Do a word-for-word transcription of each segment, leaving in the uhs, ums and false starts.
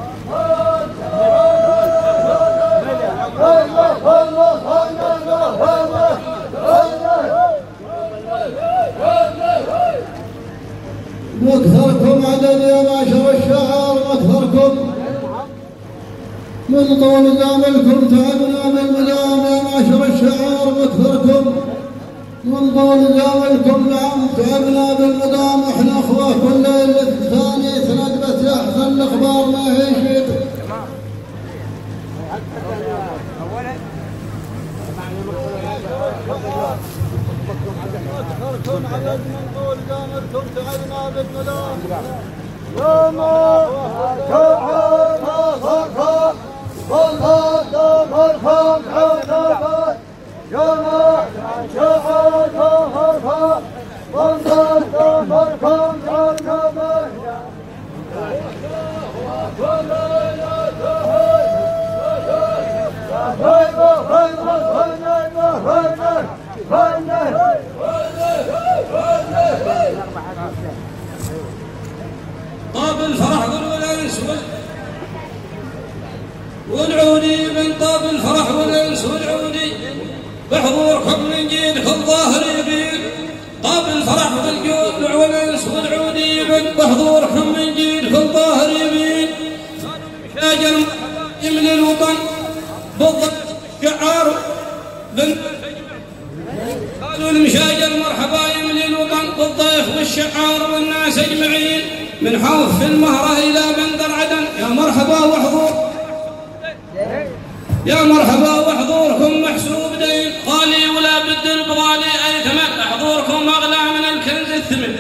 مكثركم عدد يا معشر الشعر مكثركم من طول زاملكم تعبنا بالمدام يا معشر الشعر مكثركم من طول زاملكم نعم تعبنا بالمدام احنا اخوه كل ليله ثاني سند بس احسن الاخبار ما هي شيء مكثركم عدد من طول زاملكم تعبنا بالمدام يا ما شعر مكثركم والله مرحم حسابات يا ما شعر مكثركم والله مرحم حسابات طاب الفرح والانس والعودي من طاب الفرح والانس والعودي بحضوركم من جيل الظاهر يبين طاب الفرح والجود والانس والعودي من بحضوركم من جيل الظاهر يبين شاجر يملي الوطن بالضبط شعار قالوا المشاجر مرحبا يملي الوطن بالضيف والشعار والناس اجمعين من حوف المهره الى بندر عدن يا مرحبا وحضور يا مرحبا وحضوركم محسوب دين غالي ولا بد البغالي اي ثمن حضوركم اغلى من الكنز الثمن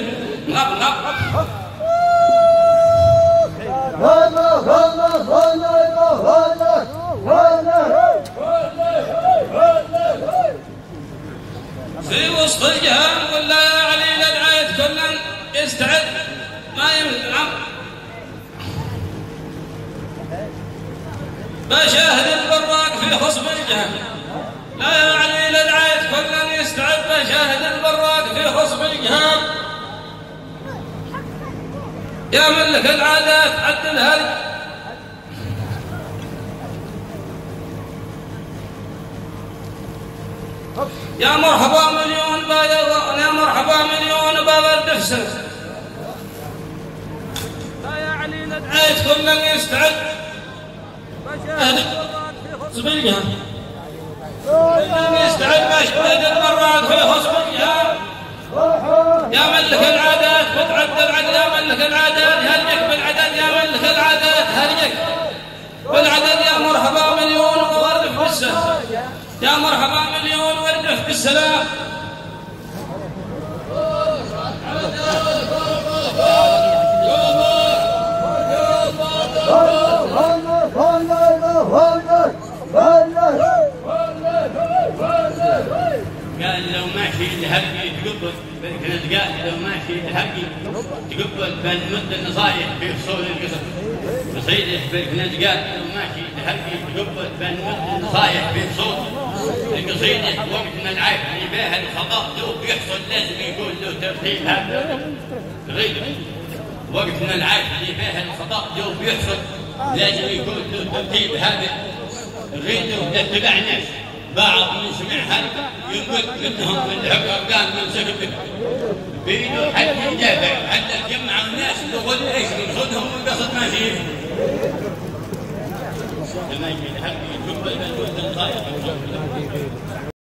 في وسط الجهان ولا يا علي لدعيت كلا يستعد ما يمنع بشاهد البراق في خصم الجهان لا يا علي لدعيت كلا يستعد بشاهد البراق في خصم الجهان يا ملك العادات عدل هذه يا مرحبا مليون بابا يا مرحبا مليون بابا الدفسر لا يا علي لدعيت كلا يستعد بشاهد البراق في خصم الجهان يستعد بشاهد البراق في خصم الجهان يا ملك العادات وتعدى العدل يا ملك العادات هرجك بالعدد يا ملك العادات هرجك بالعدد يا مرحبا مليون ووردف بالسلام يا مرحبا مليون وردف بالسلام قال لو ماشي لهقي تقبل كنت قال لو ماشي لهقي تقبل بنمد النصايح في فصول القصر نصيحه كنت قال لو ماشي لهقي تقبل بنمد النصايح في فصول القصيده وقت من العيب اللي بها الخطا لو بيحصل لازم يكون له ترتيب هذا غير وقت من العيب اللي بها الخطا لو بيحصل لازم يكون له ترتيب هذا غير اتباع الناس بعض من سمعها يقول انهم من الحكام من سكت بيدوا حتى يدافع حتى تجمع الناس يقول ايش نقصدهم والقصد ماشي. لما يجي الحق يقبل بالود الخايف